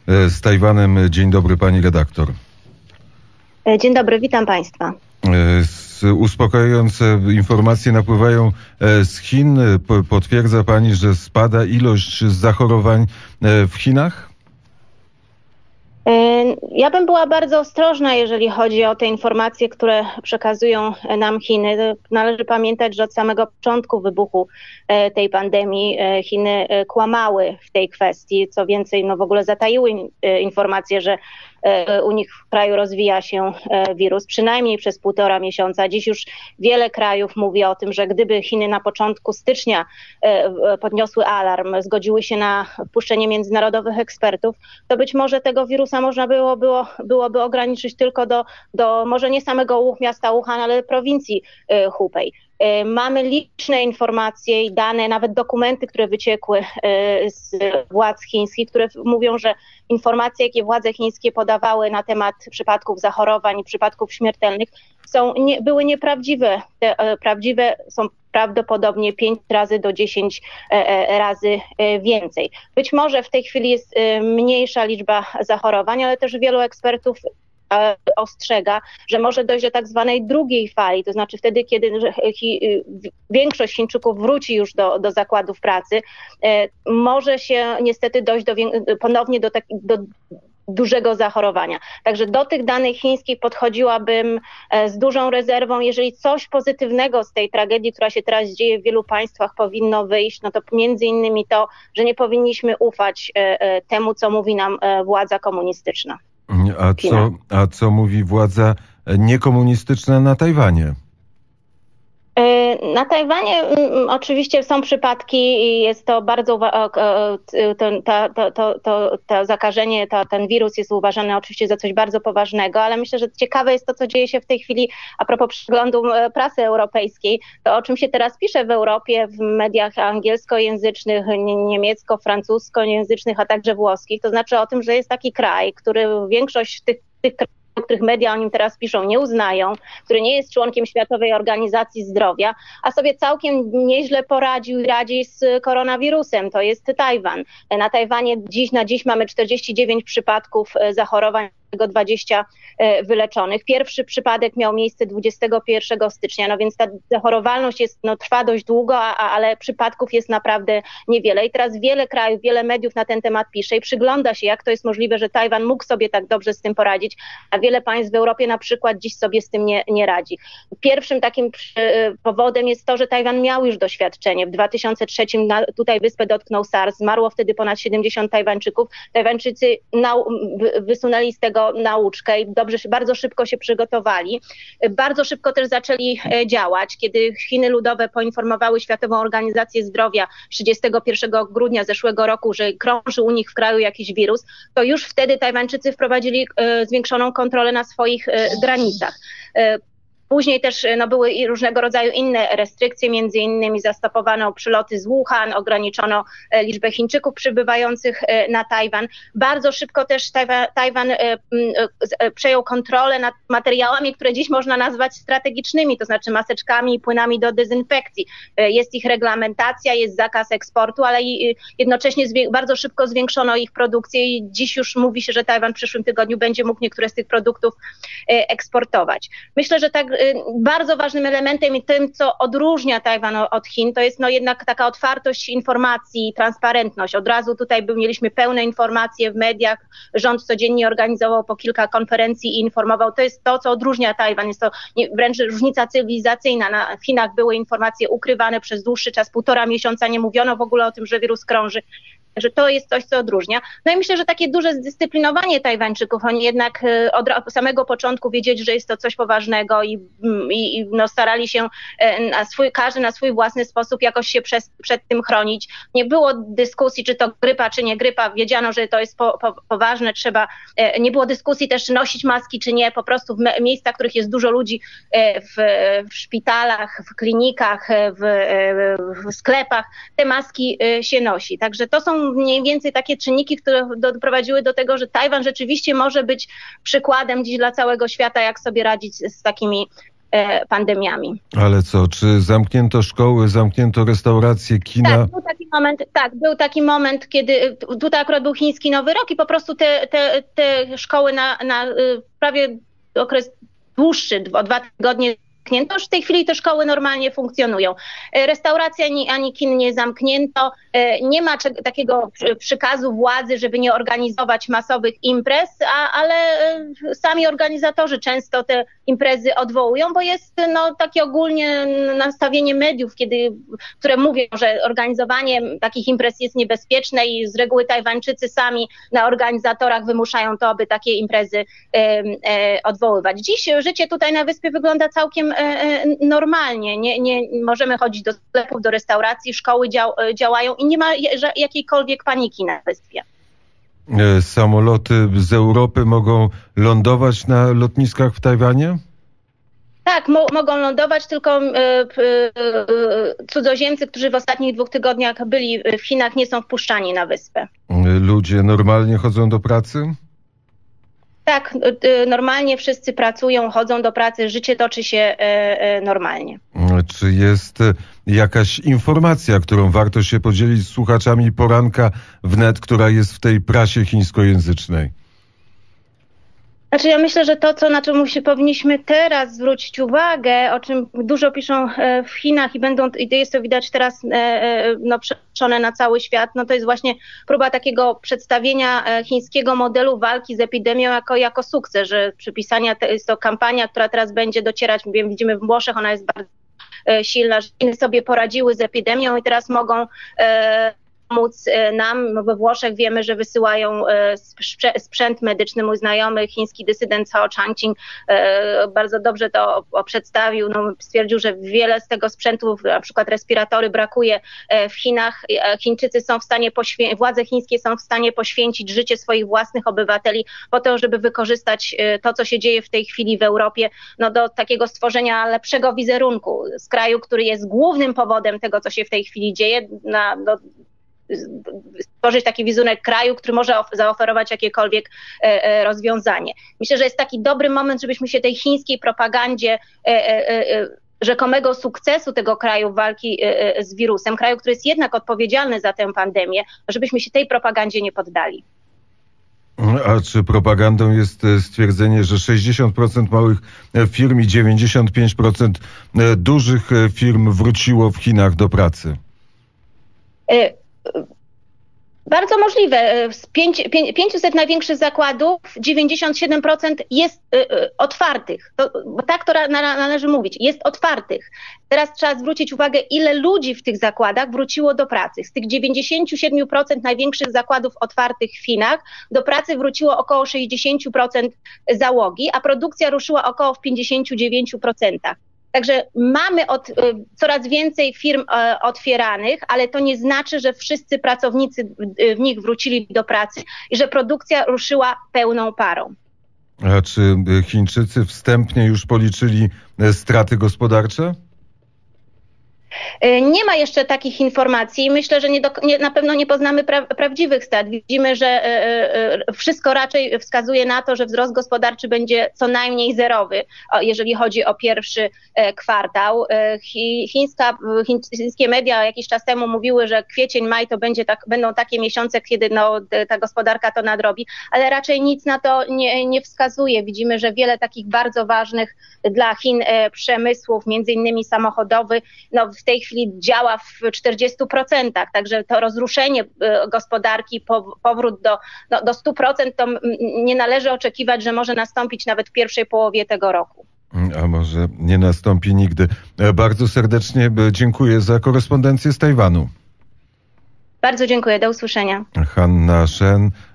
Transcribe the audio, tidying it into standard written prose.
z Tajwanem. Dzień dobry, pani redaktor. Dzień dobry, witam państwa. Uspokajające informacje napływają z Chin. Potwierdza pani, że spada ilość zachorowań w Chinach? Ja bym była bardzo ostrożna, jeżeli chodzi o te informacje, które przekazują nam Chiny. Należy pamiętać, że od samego początku wybuchu tej pandemii Chiny kłamały w tej kwestii. Co więcej, w ogóle zataiły informacje, że u nich w kraju rozwija się wirus, przynajmniej przez 1,5 miesiąca. Dziś już wiele krajów mówi o tym, że gdyby Chiny na początku stycznia podniosły alarm, zgodziły się na wpuszczenie międzynarodowych ekspertów, to być może tego wirusa można byłoby ograniczyć tylko do może nie samego miasta Wuhan, ale prowincji Hubei. Mamy liczne informacje i dane, nawet dokumenty, które wyciekły z władz chińskich, które mówią, że informacje, jakie władze chińskie podawały na temat przypadków zachorowań i przypadków śmiertelnych były nieprawdziwe. Te prawdziwe są prawdopodobnie 5 razy do 10 razy więcej. Być może w tej chwili jest mniejsza liczba zachorowań, ale też wielu ekspertów ostrzega, że może dojść do tak zwanej drugiej fali, to znaczy wtedy, kiedy większość Chińczyków wróci już do zakładów pracy, może się niestety dojść ponownie do dużego zachorowania. Także do tych danych chińskich podchodziłabym z dużą rezerwą. Jeżeli coś pozytywnego z tej tragedii, która się teraz dzieje w wielu państwach, powinno wyjść, no to między innymi to, że nie powinniśmy ufać temu, co mówi nam władza komunistyczna. A co mówi władza niekomunistyczna na Tajwanie? Na Tajwanie oczywiście są przypadki i jest to bardzo, to zakażenie, ten wirus jest uważany oczywiście za coś bardzo poważnego, ale myślę, że ciekawe jest to, co dzieje się w tej chwili a propos przeglądu prasy europejskiej, to o czym się teraz pisze w Europie, w mediach angielskojęzycznych, niemiecko-francuskojęzycznych, a także włoskich, to znaczy o tym, że jest taki kraj, który większość tych krajów, o których media o nim teraz piszą, nie uznają, który nie jest członkiem Światowej Organizacji Zdrowia, a sobie całkiem nieźle poradził i radzi z koronawirusem. To jest Tajwan. Na Tajwanie na dziś mamy 49 przypadków zachorowań, 20 wyleczonych. Pierwszy przypadek miał miejsce 21 stycznia, no więc ta zachorowalność trwa dość długo, ale przypadków jest naprawdę niewiele. I teraz wiele krajów, wiele mediów na ten temat pisze i przygląda się, jak to jest możliwe, że Tajwan mógł sobie tak dobrze z tym poradzić, a wiele państw w Europie na przykład dziś sobie z tym nie radzi. Pierwszym takim powodem jest to, że Tajwan miał już doświadczenie. W 2003 tutaj wyspę dotknął SARS, zmarło wtedy ponad 70 Tajwańczyków. Tajwańczycy wysunęli z tego nauczkę i bardzo szybko się przygotowali. Bardzo szybko też zaczęli działać. Kiedy Chiny Ludowe poinformowały Światową Organizację Zdrowia 31 grudnia zeszłego roku, że krąży u nich w kraju jakiś wirus, to już wtedy Tajwańczycy wprowadzili zwiększoną kontrolę na swoich granicach. Później też były i różnego rodzaju inne restrykcje, między innymi zastopowano przyloty z Wuhan, ograniczono liczbę Chińczyków przybywających na Tajwan. Bardzo szybko też Tajwan przejął kontrolę nad materiałami, które dziś można nazwać strategicznymi, to znaczy maseczkami i płynami do dezynfekcji. Jest ich reglamentacja, jest zakaz eksportu, ale jednocześnie bardzo szybko zwiększono ich produkcję i dziś już mówi się, że Tajwan w przyszłym tygodniu będzie mógł niektóre z tych produktów eksportować. Myślę, że tak bardzo ważnym elementem i tym, co odróżnia Tajwan od Chin, to jest jednak taka otwartość informacji, transparentność. Od razu tutaj mieliśmy pełne informacje w mediach, rząd codziennie organizował po kilka konferencji i informował. To jest to, co odróżnia Tajwan. Jest to wręcz różnica cywilizacyjna. W Chinach były informacje ukrywane przez dłuższy czas, 1,5 miesiąca, nie mówiono w ogóle o tym, że wirus krąży. Że to jest coś, co odróżnia. No i myślę, że takie duże zdyscyplinowanie Tajwańczyków, oni jednak od samego początku wiedzieli, że jest to coś poważnego i starali się każdy na swój własny sposób jakoś się przed tym chronić. Nie było dyskusji, czy to grypa, czy nie grypa. Wiedziano, że to jest poważne. Nie było dyskusji też, czy nosić maski, czy nie. Po prostu w miejscach, w których jest dużo ludzi, w szpitalach, w klinikach, w sklepach, te maski się nosi. Także to są mniej więcej takie czynniki, które doprowadziły do tego, że Tajwan rzeczywiście może być przykładem dziś dla całego świata, jak sobie radzić z takimi pandemiami. Ale co, czy zamknięto szkoły, zamknięto restauracje, kina? Tak, był taki moment, kiedy tutaj akurat był chiński Nowy Rok i po prostu te szkoły na prawie okres dłuższy, o 2 tygodnie zamknięto. Już w tej chwili te szkoły normalnie funkcjonują. Restauracja ani kin nie zamknięto. Nie ma takiego przykazu władzy, żeby nie organizować masowych imprez, ale sami organizatorzy często te imprezy odwołują, bo jest takie ogólnie nastawienie mediów, które mówią, że organizowanie takich imprez jest niebezpieczne i z reguły Tajwańczycy sami na organizatorach wymuszają to, aby takie imprezy odwoływać. Dziś życie tutaj na wyspie wygląda całkiem normalnie. Nie możemy chodzić do sklepów, do restauracji, szkoły działają i nie ma jakiejkolwiek paniki na wyspie. Samoloty z Europy mogą lądować na lotniskach w Tajwanie? Tak, mogą lądować, tylko cudzoziemcy, którzy w ostatnich 2 tygodniach byli w Chinach, nie są wpuszczani na wyspę. Ludzie normalnie chodzą do pracy? Tak, normalnie wszyscy pracują, chodzą do pracy, życie toczy się normalnie. Czy jest jakaś informacja, którą warto się podzielić z słuchaczami poranka wnet, która jest w tej prasie chińskojęzycznej? Znaczy ja myślę, że to, na czym powinniśmy teraz zwrócić uwagę, o czym dużo piszą w Chinach i jest to widać teraz przenoszone na cały świat, to jest właśnie próba takiego przedstawienia chińskiego modelu walki z epidemią jako sukces, że przypisania, jest to kampania, która teraz będzie docierać, widzimy w Włoszech, ona jest bardzo silna, że Chiny sobie poradziły z epidemią i teraz mogą pomóc nam. We Włoszech wiemy, że wysyłają sprzęt medyczny. Mój znajomy, chiński dysydent Cao Changqing, bardzo dobrze to przedstawił. Stwierdził, że wiele z tego sprzętu, na przykład respiratory, brakuje w Chinach. Chińczycy są w stanie, władze chińskie są w stanie poświęcić życie swoich własnych obywateli po to, żeby wykorzystać to, co się dzieje w tej chwili w Europie, do takiego stworzenia lepszego wizerunku z kraju, który jest głównym powodem tego, co się w tej chwili dzieje, stworzyć taki wizerunek kraju, który może zaoferować jakiekolwiek rozwiązanie. Myślę, że jest taki dobry moment, żebyśmy się tej chińskiej propagandzie rzekomego sukcesu tego kraju w walki z wirusem, kraju, który jest jednak odpowiedzialny za tę pandemię, żebyśmy się tej propagandzie nie poddali. A czy propagandą jest stwierdzenie, że 60% małych firm i 95% dużych firm wróciło w Chinach do pracy? Bardzo możliwe. Z 500 największych zakładów 97% jest otwartych. Bo tak to należy mówić. Jest otwartych. Teraz trzeba zwrócić uwagę, ile ludzi w tych zakładach wróciło do pracy. Z tych 97% największych zakładów otwartych w Chinach do pracy wróciło około 60% załogi, a produkcja ruszyła około w 59%. Także mamy coraz więcej firm otwieranych, ale to nie znaczy, że wszyscy pracownicy w nich wrócili do pracy i że produkcja ruszyła pełną parą. A czy Chińczycy wstępnie już policzyli straty gospodarcze? Nie ma jeszcze takich informacji. Myślę, że na pewno nie poznamy prawdziwych strat. Widzimy, że wszystko raczej wskazuje na to, że wzrost gospodarczy będzie co najmniej zerowy, jeżeli chodzi o pierwszy kwartał. Chińskie media jakiś czas temu mówiły, że kwiecień, maj to będą takie miesiące, kiedy ta gospodarka to nadrobi, ale raczej nic na to nie wskazuje. Widzimy, że wiele takich bardzo ważnych dla Chin przemysłów, między innymi samochodowy, w tej chwili działa w 40%, także to rozruszenie gospodarki, powrót do 100%, to nie należy oczekiwać, że może nastąpić nawet w pierwszej połowie tego roku. A może nie nastąpi nigdy. Bardzo serdecznie dziękuję za korespondencję z Tajwanu. Bardzo dziękuję, do usłyszenia. Hanna Shen,